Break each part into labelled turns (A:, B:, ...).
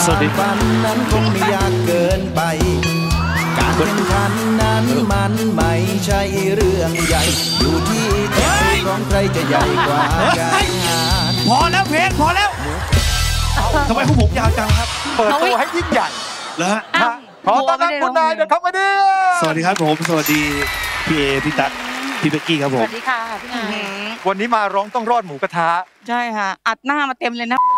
A: ฝันนั้นคงไม่ยากเกินไปการแข่งขันนั้นมันไม่ใช่เรื่องใหญ่อยู่ที่ใจของใครจะใหญ่กว่ากัน
B: พอแล้วเพลงพอแล้วทำไมพวกผมยาวจังครับ
C: เปิดตัวให้ยิ่งใหญ่
B: แล้วฮะ
C: ขอต้อนรับคุณนายเดอะคอมเมดี้
B: สวัสดีครับผมสวัสดีพี่เอพี่ตั๊กพี่เบกกี้ครับผม
D: สวัสดีค่ะพี่นาย
C: วันนี้มาร้องต้องรอดหมูกระทะ
D: ใช่ค่ะอัดหน้ามาเต็มเลยนะ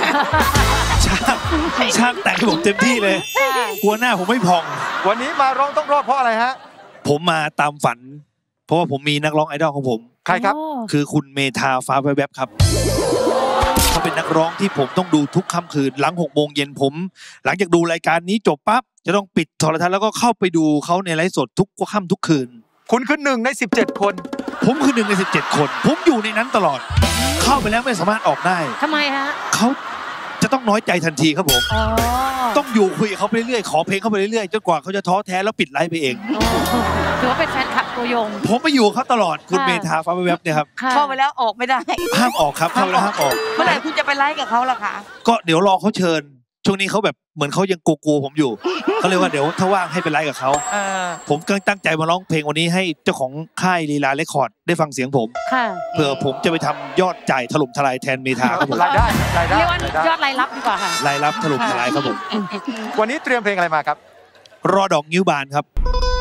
B: ช่างแต่งผมเต็มที่เลยกลัวหน้าผมไม่พอง
C: วันนี้มาร้องต้องรอดเพราะอะไรฮะ
B: ผมมาตามฝันเพราะว่าผมมีนักร้องไอดอลของผม
C: ใครครับ
B: คือคุณเมธาฟ้าแวบๆครับเขาเป็นนักร้องที่ผมต้องดูทุกค่ำคืนหลัง6 โมงเย็นผมหลังจากดูรายการนี้จบปั๊บจะต้องปิดโทรทัศน์แล้วก็เข้าไปดูเขาในไลฟ์สดทุกค่ำทุกคืน
C: คุณคือ1 ใน 17 คน
B: ผมคือ1 ใน 17 คนผมอยู่ในนั้นตลอดเข้าไปแล้วไม่สามารถออกได้
D: ทำไมฮะ
B: เขาจะต้องน้อยใจทันทีครับผมต้องอยู่คุยกับเขาไปเรื่อยขอเพลงเขาไปเรื่อยจนกว่าเขาจะท้อแท้แล้วปิดไลฟ์ไปเอง
D: ถือว่าเป็นแฟนคลับตัวยง
B: ผมไปอยู่เขาตลอดคุณเมธาฟ้าแวบเนี่ยครับ
D: เข้าไปแล้วออกไม่ได้
B: ห้ามออกครับเข้าไปแล้วห้ามออก
D: เมื่อไหร่คุณจะไปไลฟ์กับเขาล่ะคะ
B: ก็เดี๋ยวรอเขาเชิญช่วงนี้เขาแบบเหมือนเขายังกลัวผมอยู่เขาเลยว่าเดี๋ยวถ้าว่างให้ไปไลฟ์กับเขาผมก็ตั้งใจมาร้องเพลงวันนี้ให้เจ้าของค่ายลีลาเรคคอร์ดได้ฟังเสียงผมเพื่อผมจะไปทำยอดจ่ายถล่มทลายแทนเมธาครับผม
C: รายได้
D: เรียกว่ายอดรายรับดีกว่าค่ะ
B: รายรับถล่มทลายครับผม
C: วันนี้เตรียมเพลงอะไรมาครับ
B: รอดอกงิ้วบานครับ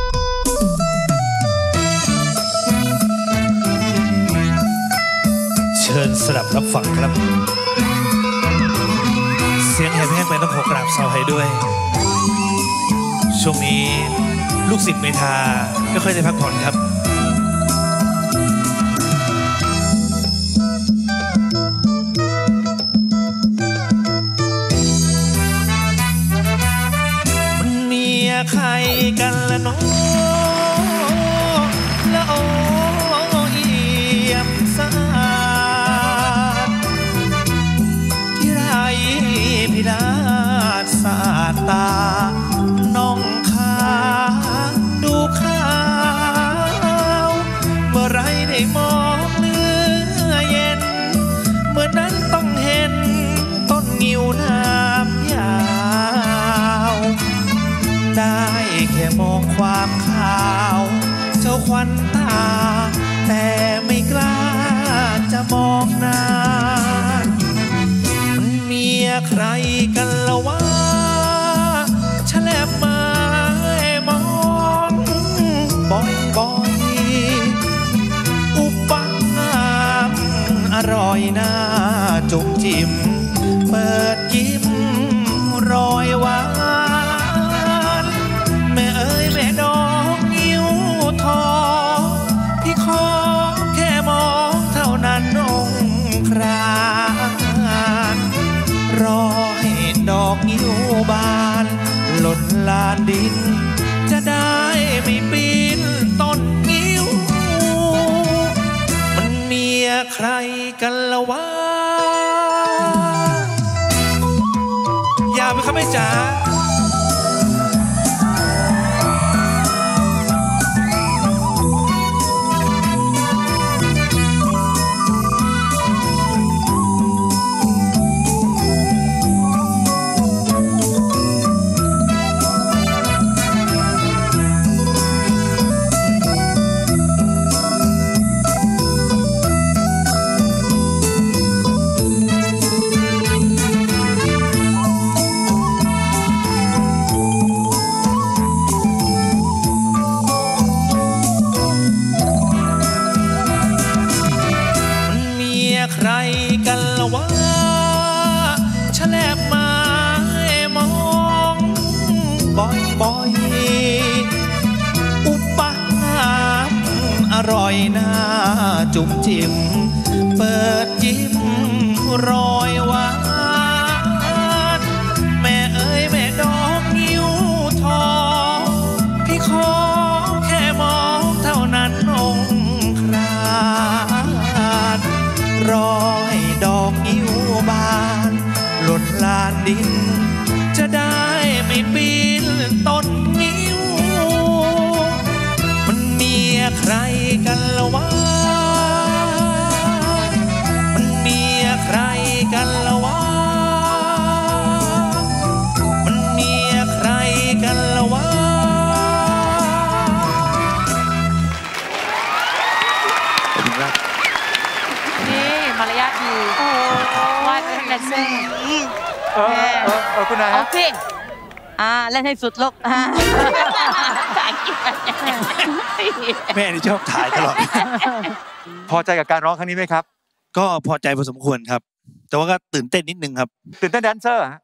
B: เชิญสดับรับฟังครับเสียงแหบแห้งไปต้องขอกราบเซาให้ด้วยช่วงนี้ลูกศิษย์เมธาไม่ค่อยได้พักผ่อนครับมันมีใครกันละน้องละโอเอี่ยมสะอาดที่ไรพิราศสาตาน้องขาดูข้าวเมื่อไรได้มองเนื้อเย็นเมื่อนั้นต้องเห็นต้นงิ้วน้ำยาวได้แค่มองความขาวเจ้าควันตาแต่ไม่กล้าจะมองหน้ามันมีใครกันละวะฉลับมามองบ่อยอุปน้ำอร่อยน่าจุ่มจิ้มเปิดยิ้มรอยหวานแม่เอ๋ยแม่ดอกนิ้วทองที่ขอแค่มองเท่านั้นองค์ครานรอให้ดอกนิ้วบานหล่นลานดินจะได้ไม่ปีนต้นงิ้วมันมีใครกันละวะอย่าไปครับแม่จ๋าใครกันละวะฉลับมามองบ่อยอุปน้ำอร่อยน่าจุ่มจิ้มเปิดยิ้มรอยหวานแม่เอ๋ยแม่ดอกงิ้วทองพี่ขอแค่มองเท่านั้นองค์ครานรอให้ดอกงิ้วบานหล่นลานดินจะได้ไม่ปีนต้นงิ้วมันมีใครกันละวะมันมีใคร
C: คุณนาย
D: เอา
C: ฮะ
D: สิเล่นให้สุดลูก
E: แม่นี่ชอบถ่ายตลอด
C: พอใจกับการร้องครั้งนี้ไหมครับ
E: ก็พอใจพอสมควรครับ แต่ว่าก็ตื่นเต้นนิดนึงครับ
C: ตื่นเต้นแดนเซอร์ฮะ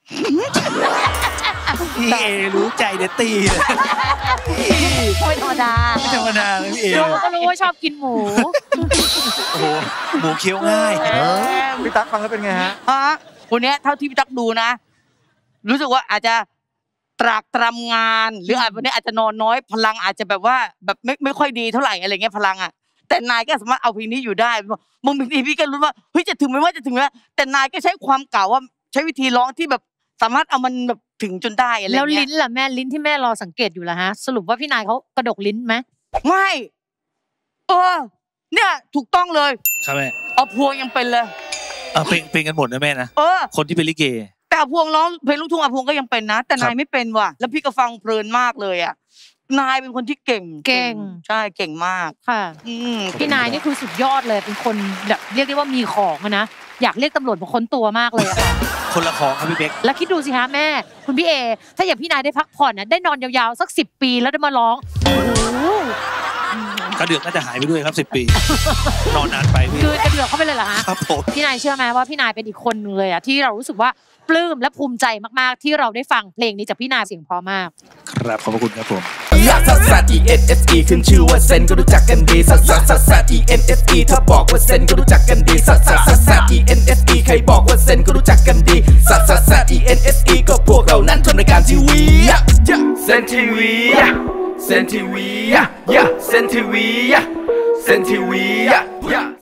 E: พี่เอรู้ใจเดตตี้เลย
D: ไม่ธรรมดา
E: ไม่ธรรมดาเลยพี่เอ
D: ดูก็รู้ว่าชอบกินหมู
E: โอ้โหหมูเคี้ยวง่าย
C: พี่ตั๊กฟังแล้วเป็นไงฮะ
F: คนนี้เท่าที่พี่ตั๊กดูนะ รู้สึกว่าอาจจะตรากตรำงาน หรือวันนี้อาจจะนอนน้อยพลังอาจจะแบบว่าแบบไม่ค่อยดีเท่าไหร่อะไรเงี้ยพลังอ่ะแต่นายก็สามารถเอาเพลงนี้อยู่ได้บางทีพี่ก็รู้ว่าเฮ้ยจะถึงไหมว่าจะถึงแล้วแต่นายก็ใช้ความเก่าว่าใช้วิธีร้องที่แบบสามารถเอามันแบบถึงจนได้อะไรเงี้ย
D: แล้วลิ้นล่ะแม่ลิ้นที่แม่รอสังเกตอยู่ล่ะฮะสรุปว่าพี่นายเขากระดกลิ้นไหม
F: ไม่เนี่ยถูกต้องเลย
E: ครับแม่
F: เอาพวงยังเป็นเลย
E: เป็นกันหมดนะแม่นะ คนที่เป็นลิเก
F: แต่เอาพวงร้องเพลงลูกทุ่งเอาพวงก็ยังเป็นนะแต่
E: ครั
F: นาย
E: บ
F: ไม่เป็นว่ะแล้วพี่ก็ฟังเพลินมากเลยอ่ะนายเป็นคนที่เก่งใช่เก่งมาก
D: ค่ะ พี่นายนี่คือสุดยอดเลยเป็นคนแบบเรียกได้ว่ามีของอะนะอยากเรียกตำรวจมาค้นตัวมากเลยอะค่ะ
E: คนละของครับพี่เบ๊ก
D: แล้วคิดดูสิคะแม่คุณพี่เอถ้าอย่างพี่นายได้พักผ่อนนะได้นอนยาวๆสัก10 ปีแล้วได้มาร้องโอ้โห
E: กระเดือกน่าจะหายไปด้วยครับ10 ปี นอนนานไปพี่
D: คือกระเดือกเข้าไปเลยเหรอฮะ
E: ครับผม
D: พี่นายเชื่อไหมว่าพี่นายเป็นอีกคนนึงเลยอะที่เรารู้สึกว่าปลื้มและภูมิใจมากๆที่เราได้ฟังเพลงนี้จากพี่นายเสียงเพราะมาก
E: ครับขอบพระคุณครับผม
A: ลักซัสซัส ENSE ขึ้นชื่อว่าเซนก็รู้จักกันดีซัสซัสซัสซัส ENSE ถ้าบอกว่าเซนก็รู้จักกันดีซัสซัสซัสซัส ENSE ใครบอกว่าเซนก็รู้จักกันดีซัสซัสซัส ENSE ก็พวกเรานั้นทำรายการทีวีเซนทีวีเซนทีวีเซนทีวีเซนทีวี